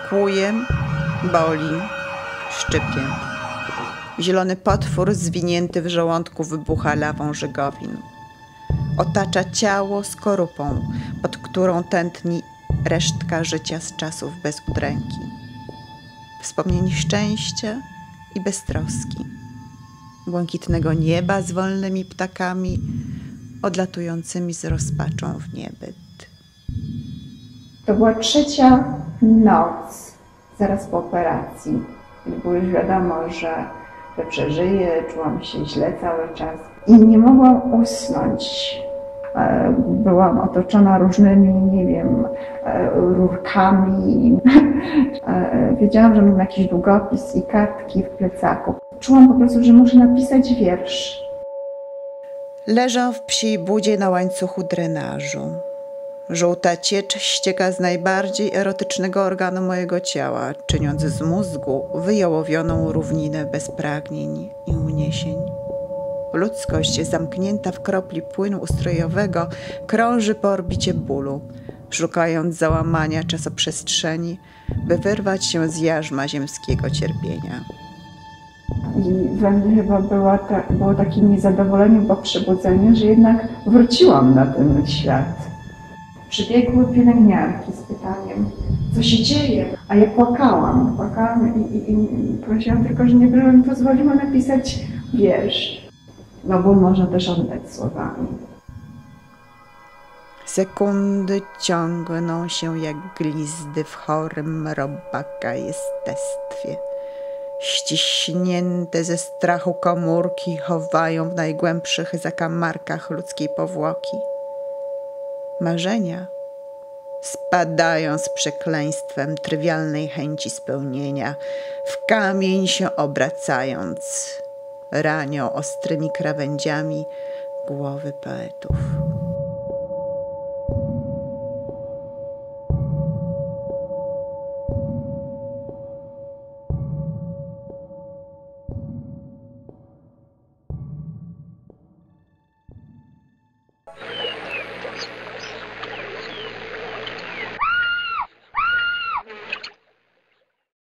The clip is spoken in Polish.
kłuje, boli, szczypie. Zielony potwór zwinięty w żołądku wybucha lawą żegowin. Otacza ciało skorupą, pod którą tętni resztka życia z czasów bez udręki. Wspomnień szczęścia i beztroski. Błękitnego nieba z wolnymi ptakami, odlatującymi z rozpaczą w niebyt. To była 3. noc, zaraz po operacji. Było już wiadomo, że przeżyję, czułam się źle cały czas i nie mogłam usnąć. Byłam otoczona różnymi, nie wiem, rurkami. Wiedziałam, że mam jakiś długopis i kartki w plecaku. Czułam po prostu, że muszę napisać wiersz. Leżę w psiej budzie na łańcuchu drenażu. Żółta ciecz ścieka z najbardziej erotycznego organu mojego ciała, czyniąc z mózgu wyjałowioną równinę bez pragnień i uniesień. Ludzkość zamknięta w kropli płynu ustrojowego krąży po orbicie bólu, szukając załamania czasoprzestrzeni, by wyrwać się z jarzma ziemskiego cierpienia. I we mnie chyba było takie niezadowolenie po przebudzeniu, że jednak wróciłam na ten świat. Przybiegły pielęgniarki z pytaniem, co się dzieje? A ja płakałam i prosiłam tylko, że nie mi pozwoliła napisać wiersz. No ból można też oddać słowami. Sekundy ciągną się jak glizdy w chorym robaka jestestwie. Ściśnięte ze strachu komórki chowają w najgłębszych zakamarkach ludzkiej powłoki. Marzenia spadają z przekleństwem trywialnej chęci spełnienia, w kamień się obracając, ranią ostrymi krawędziami głowy poetów.